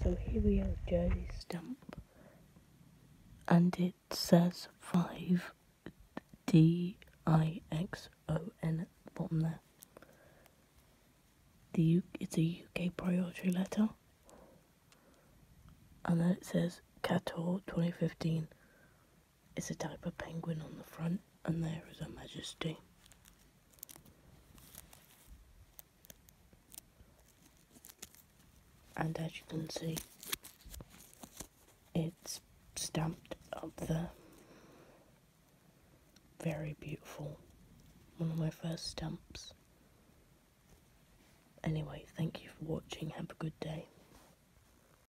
So here we have Jersey stamp, and it says 5DIXON at the bottom there. It's a UK priority letter, and then it says Cator 2015. It's a type of penguin on the front, and there is Her Majesty. And as you can see, it's stamped up there. Very beautiful. One of my first stamps. Anyway, thank you for watching. Have a good day.